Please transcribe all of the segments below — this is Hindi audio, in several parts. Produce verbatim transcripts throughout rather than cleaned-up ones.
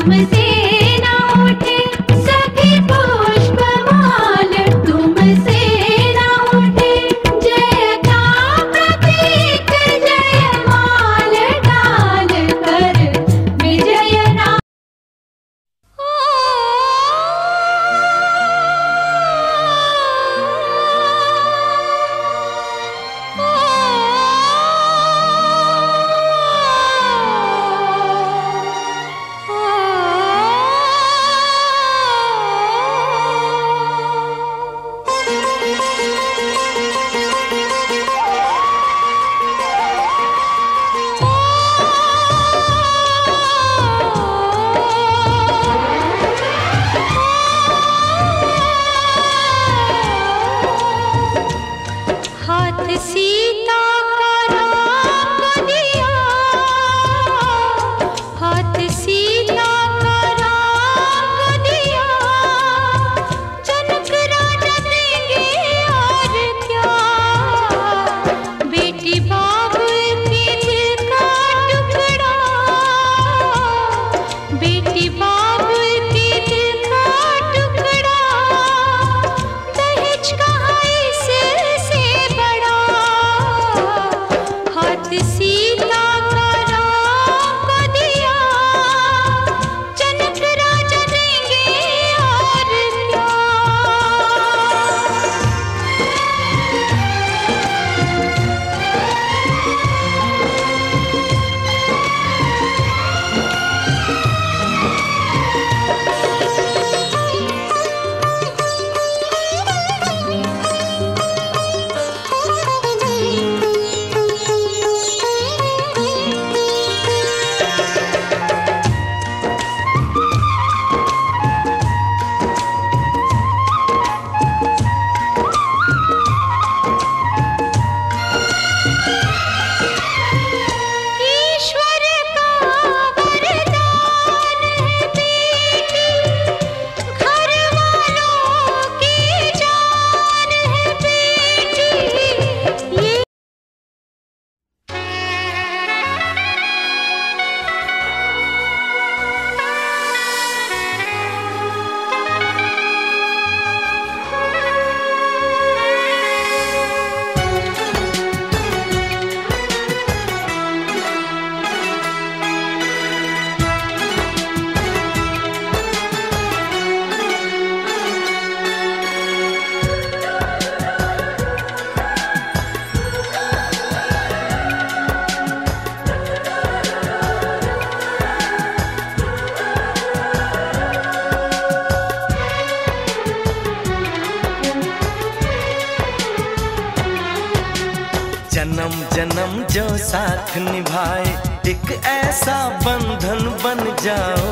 जन्म जन्म जो साथ निभाए एक ऐसा बंधन बन जाओ,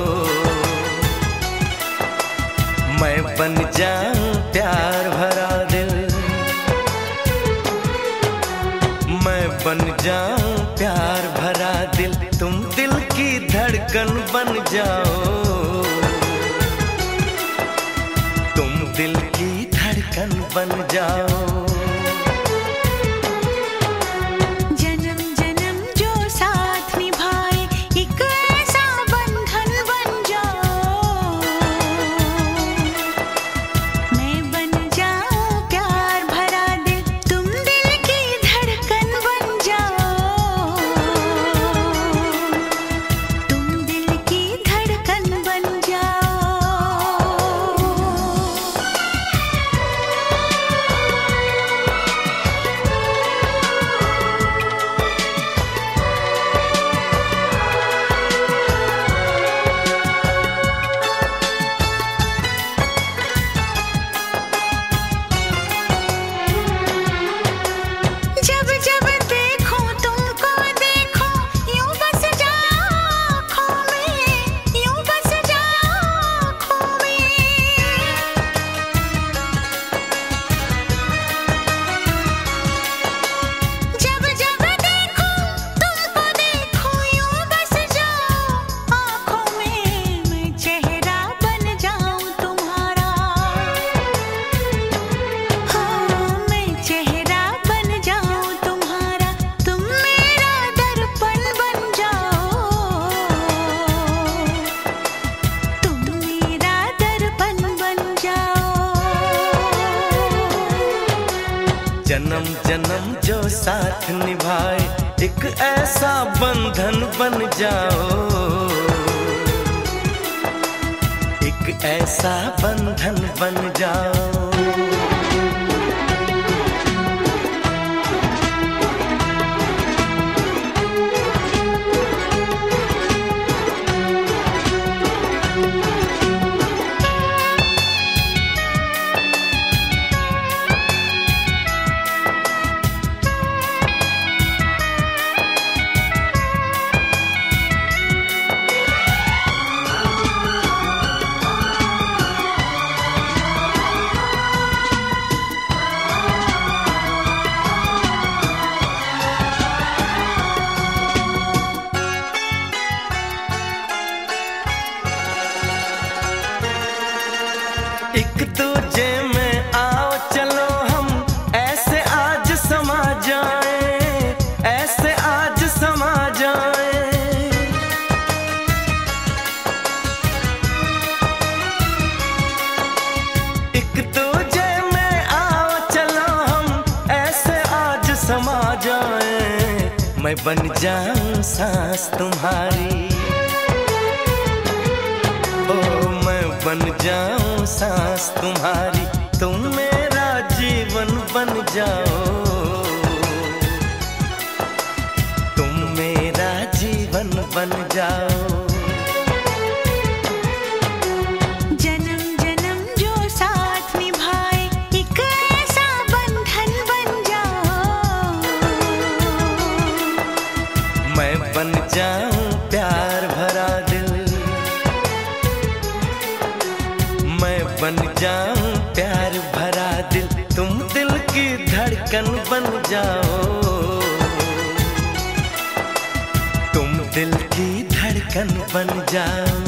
मैं बन जाऊं प्यार भरा दिल, मैं बन जाऊं प्यार भरा दिल, तुम दिल की धड़कन बन जाओ, तुम दिल की धड़कन बन जाओ। जन्म जन्म जो साथ निभाए, एक ऐसा बंधन बन जाओ, एक ऐसा बंधन बन जाओ। एक दूजे में आओ चलो हम ऐसे आज समा जाएं, ऐसे आज समा जाएं। एक दूजे में आओ चलो हम ऐसे आज समा जाएं। मैं बन जाऊं सांस तुम्हारी, बन जाऊं सांस तुम्हारी, तुम मेरा जीवन बन जाओ, तुम मेरा जीवन बन जाओ। जन्म जन्म जो साथ निभाए, एक ऐसा बंधन बन जाओ। मैं बन जाऊं प्यार भरा दिल, मैं बन जाऊं प्यार भरा दिल, तुम दिल की धड़कन बन जाओ, तुम दिल की धड़कन बन जाओ।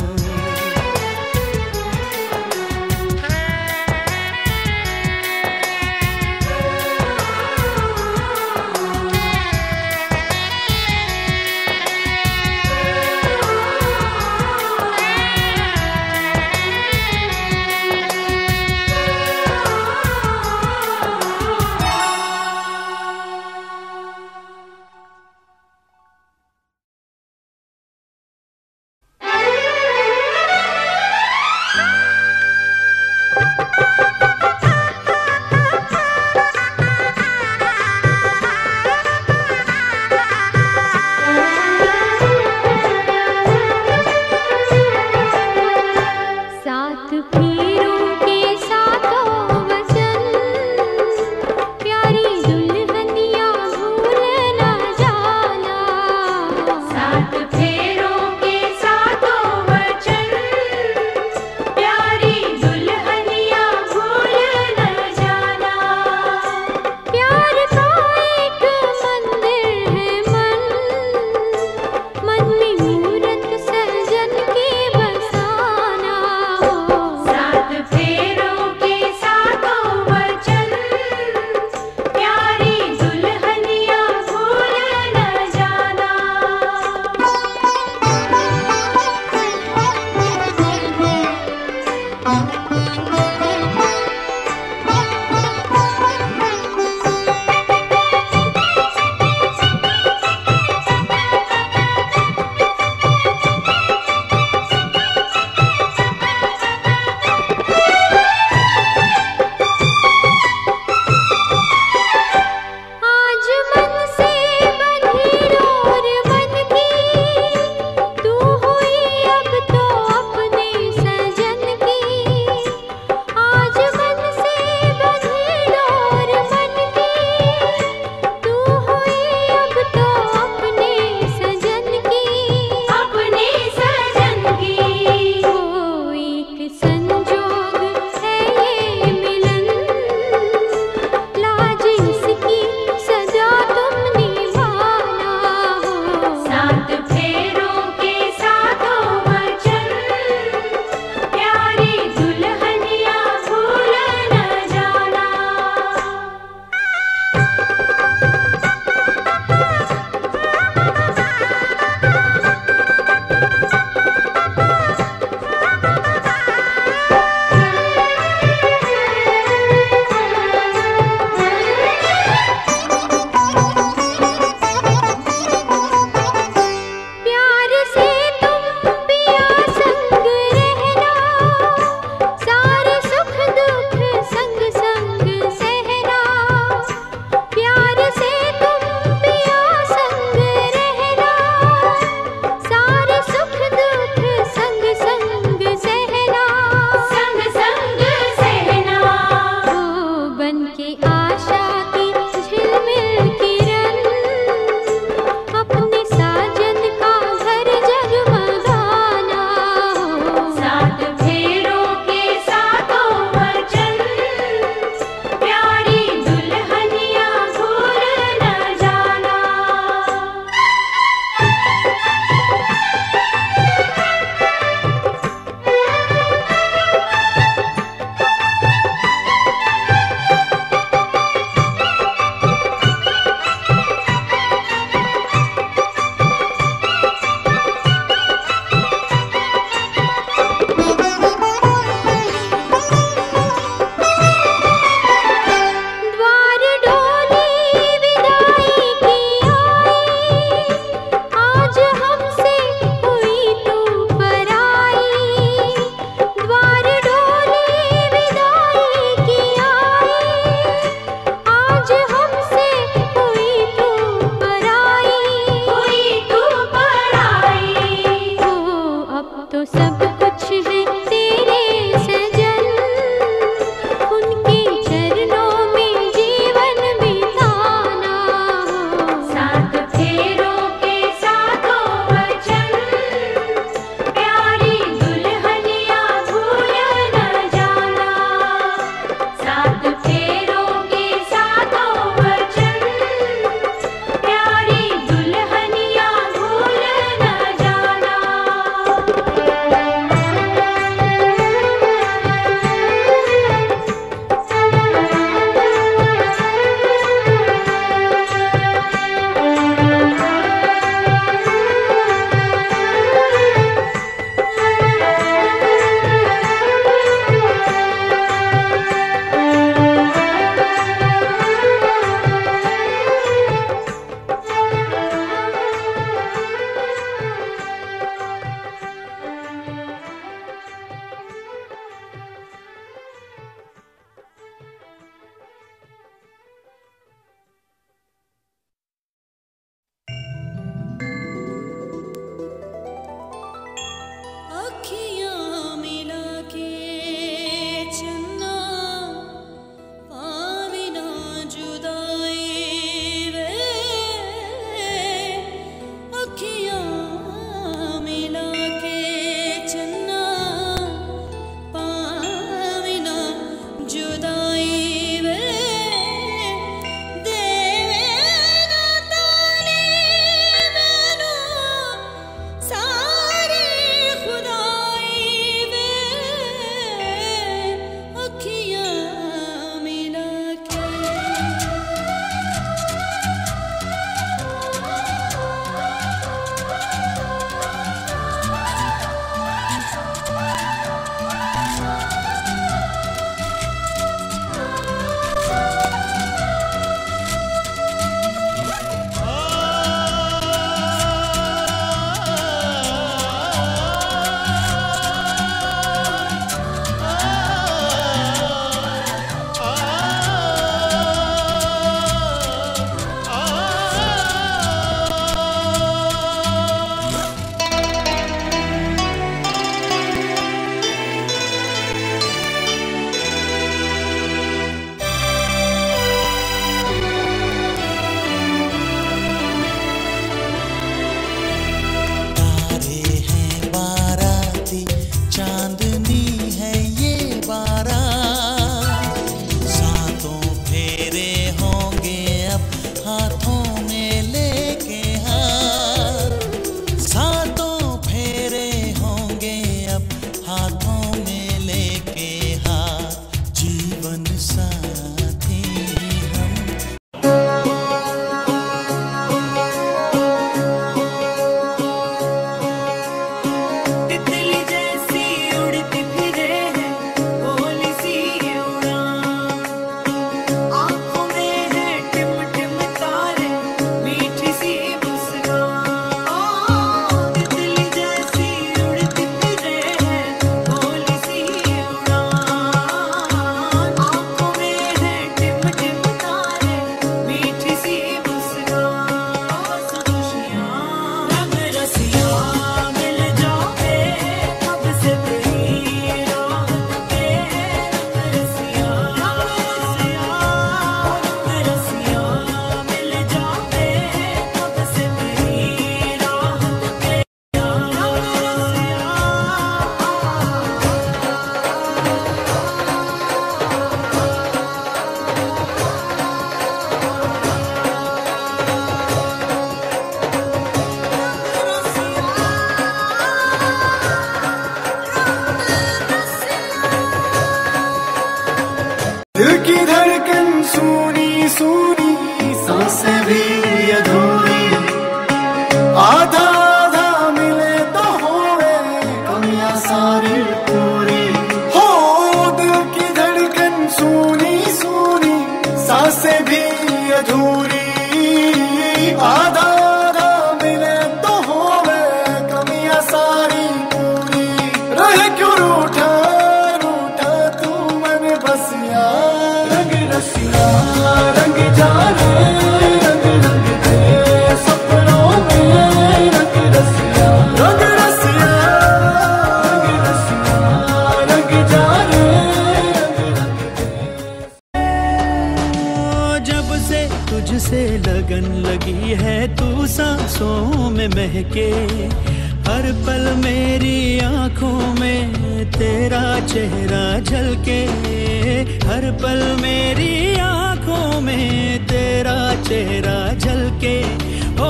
की धड़कन सूनी सूनी, सांसें भी अधूरी, आधा आधा मिले तो होवे कमियां सारी पूरी। हो दिल की धड़कन सूनी सूनी, सांसें भी अधूरी, आधा आधा मिले तो होवे कमियां सारी पूरी। रहे क्यों रूठा रूठा तू मन बसिया, रंग रसिया रंग जाने, रंग रंग के सपनों में रंग रसिया, रंग रसिया रंग रसिया रंग जाने, रंग रंग के। जब से तुझसे लगन लगी है तू सांसों में महके, हर पल मेरी आंखों में तेरा चेहरा झलके, हर पल मेरी आंखों में तेरा चेहरा झलके। ओ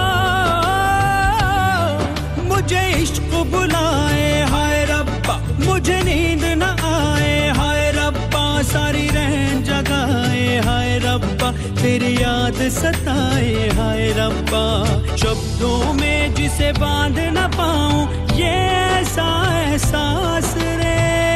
मुझे इश्क बुलाए हाय रब्बा, मुझे नींद न आए हाय रब्बा, सारी रहन जगाए हाय रब्बा, तेरी याद सताए हाय रब्बा। शब्दों में जिसे बांध न पाऊं ये ऐसा एहसास रे।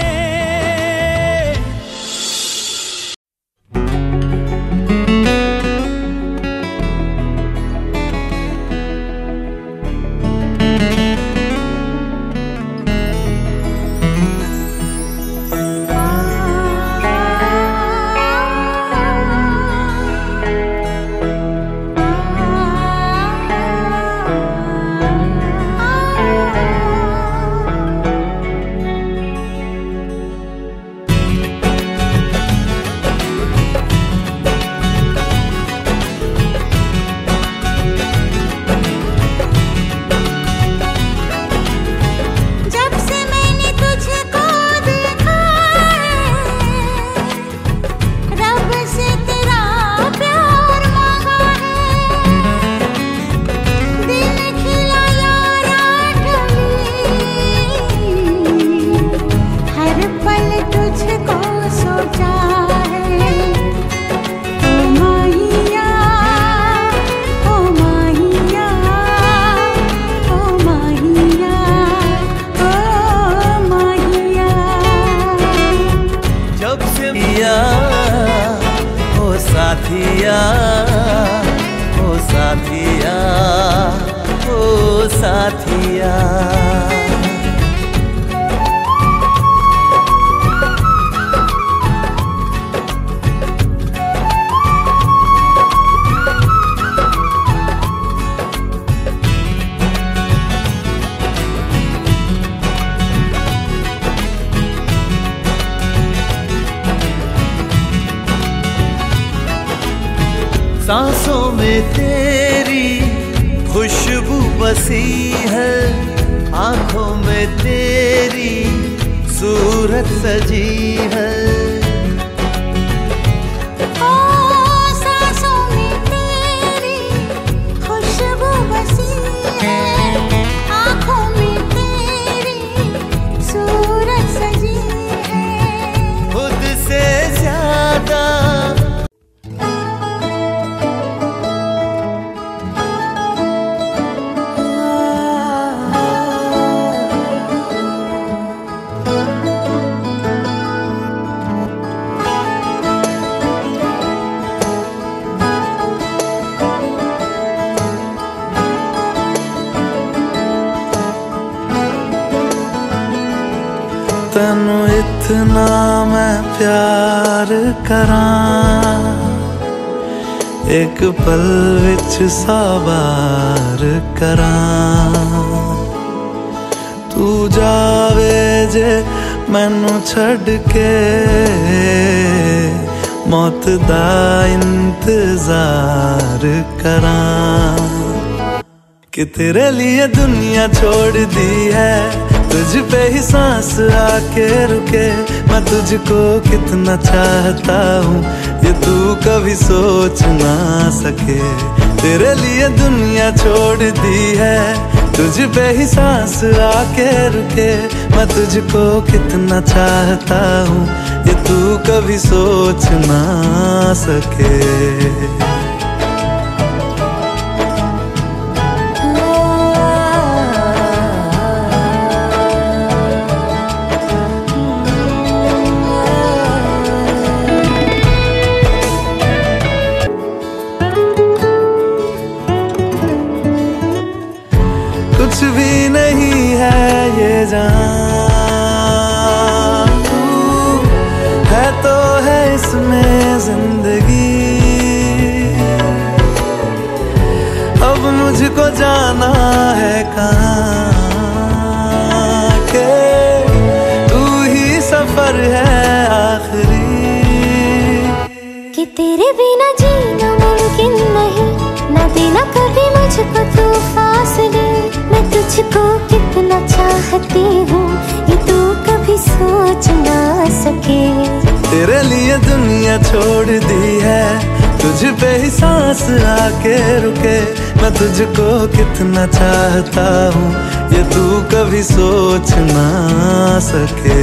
साथिया ओ साथिया ओ साथिया। सांसों में तेरी खुशबू बसी है, आंखों में तेरी सूरत सजी है। ओ सांसों में तेरी खुशबू बसी है, आंखों में तेरी सूरत सजी है। खुद से ज्यादा तेनू इतना मैं प्यार करां, एक पल विच साबार करां। तू जावे जे मैनू छड़ के, मौत दा इंतजार करां। कि तेरे लिए दुनिया छोड़ दी है, तुझ पे ही सांस आके रुके। मैं तुझको कितना चाहता हूँ ये तू कभी सोच ना सके। तेरे लिए दुनिया छोड़ दी है, तुझ पे ही सांस आके रुके। मैं तुझको कितना चाहता हूँ ये तू कभी सोच ना सके। कुछ भी नहीं है ये जान, तू है तो है इसमें जिंदगी। अब मुझको जाना है कहाँ के तू ही सफर है आखिरी। कि तेरे बिना जीना मुमकिन नहीं, ना देना कभी मुझको तू फासले। मैं तुझको कितना चाहती हूँ ये तू कभी सोच ना सके। तेरे लिए दुनिया छोड़ दी है, तुझ पे ही सांस आके रुके। मैं तुझको कितना चाहता हूँ ये तू कभी सोच ना सके।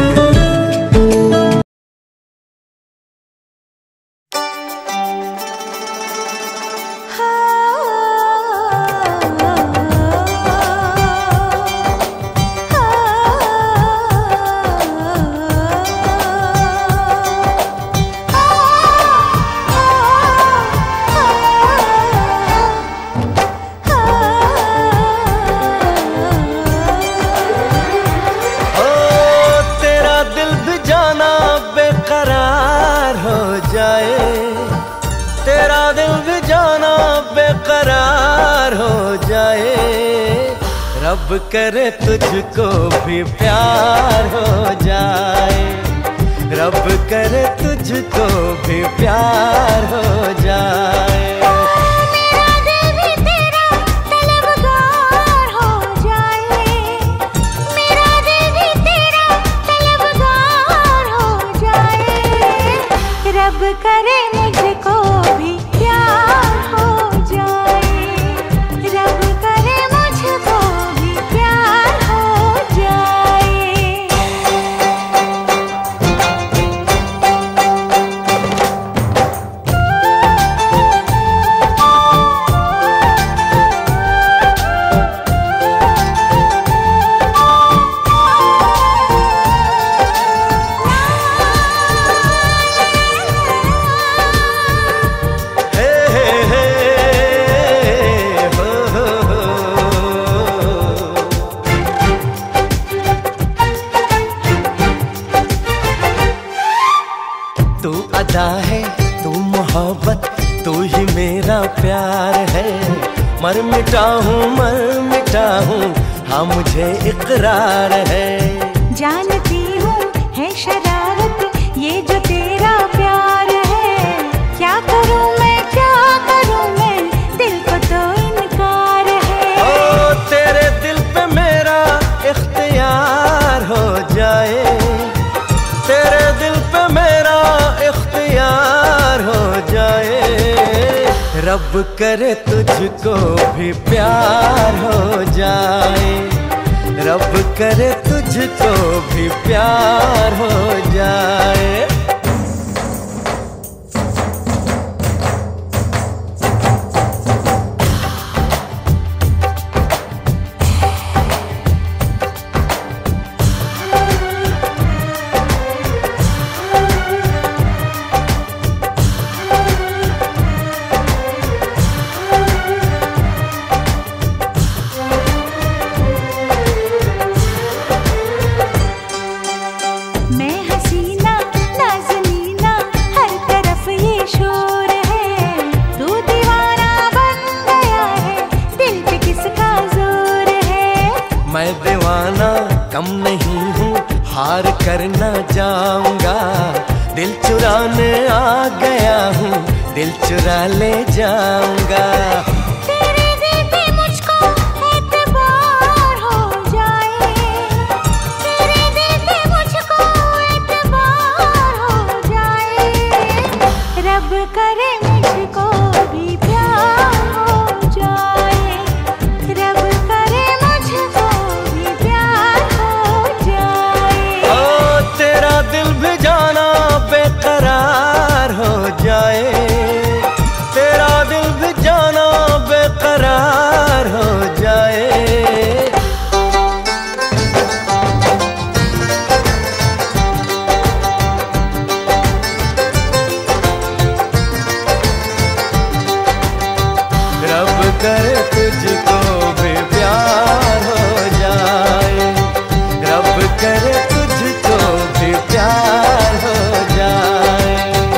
रब करे तुझको भी प्यार हो जाए, रब करे तुझको भी प्यार हो जाए। मेरा दिल भी तेरा तलबगार हो जाए, मेरा दिल भी तेरा तलबगार हो जाए। रब करे मुझको भी प्यार हो जाए, रब करे मुझको भी प्यार हो जाए। हे हे हे हो हो हो। तू अदा है, तू मोहब्बत, तू ही मेरा प्यार है। मर मिटा हूँ मर मिटा हूँ, हाँ मुझे इकरार है। जानती हूँ है शरारत ये जो तेरा प्यार है। क्या करूँ मैं क्या करूँ मैं, दिल को तो इनकार है। ओ तेरे दिल पे मेरा इख्तियार हो जाए, तेरे दिल पे मेरा इख्तियार हो जाए। रब करे तुझको भी प्यार हो जाए, रब करे तुझको भी प्यार हो जाए। मैं हसीना नाज़नीना हर तरफ ये शोर है। तू दीवाना बन गया है, दिल पे किसका जोर है। मैं दीवाना कम नहीं हूँ, हार कर न जाऊंगा। दिल चुराने आ गया हूँ, दिल चुरा ले जाऊंगा। तेरे दिल पे मुझको एतबार हो जाए, तेरे दिल पे मुझको एतबार हो जाए। रब करे मुझको भी प्यार हो जाए, रब करे मुझको भी प्यार हो जाए। ओ तेरा दिल भी जाना करे तुझको भी प्यार हो जाए, रब करे तुझको भी प्यार हो जाए।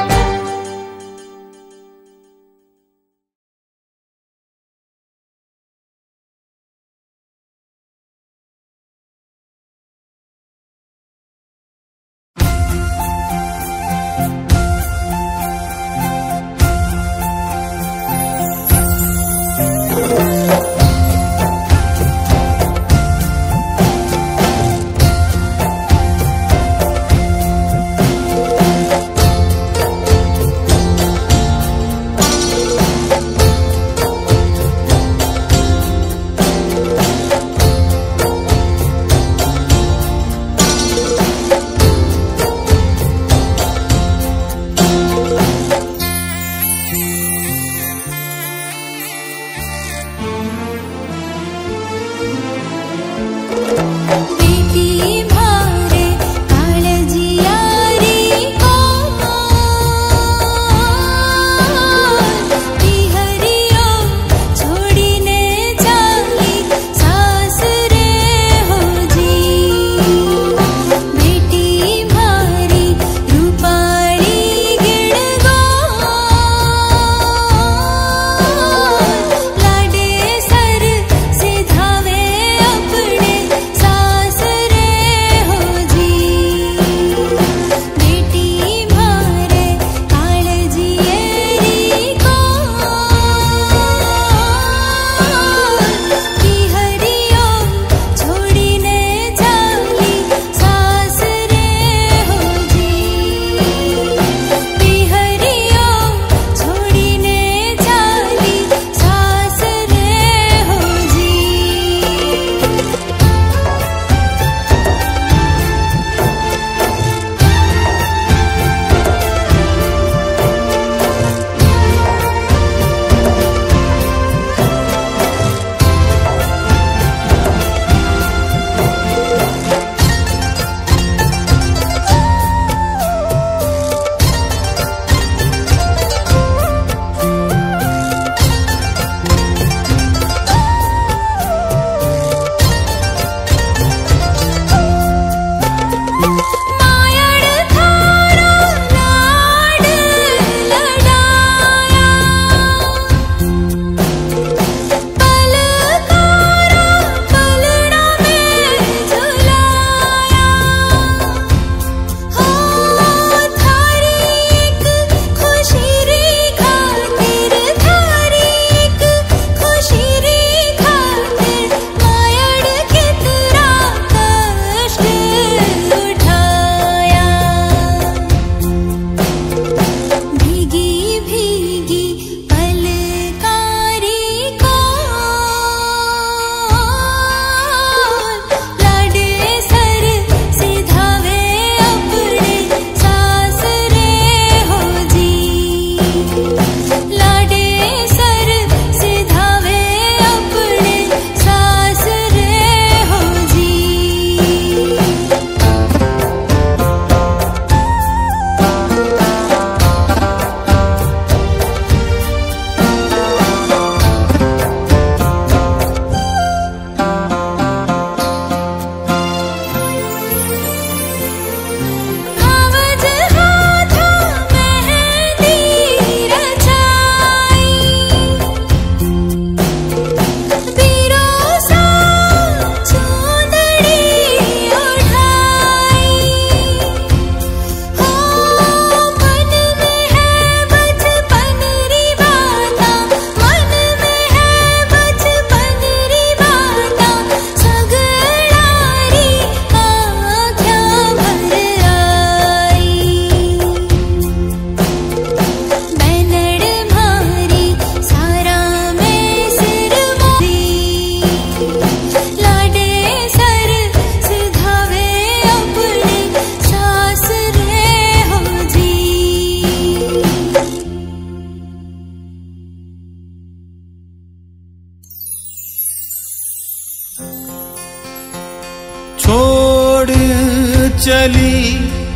चली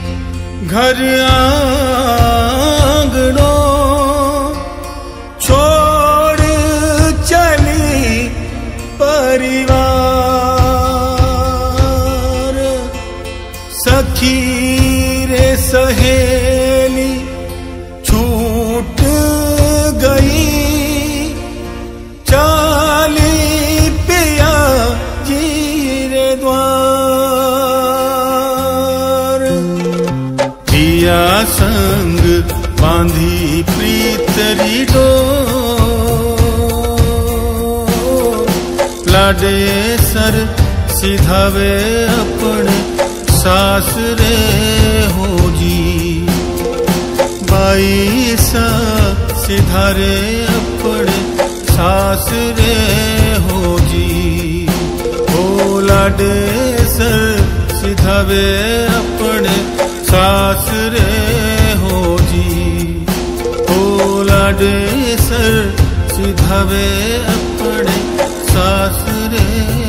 घर आंगनों छोड़ चली परिवार। सखी रे सहेली छूट गई, चाली पिया जी रे द्वार। पिया संग बांधी प्रीतरी डोर, लाडे सर सिधावे अपने सासरे हो जी। बाई सा सिधारे अपने सासरे हो जी। ओ लाडे सर सिधावे अपने सासरे हो जी। ओ लाडे सर सिधावे अपने सासरे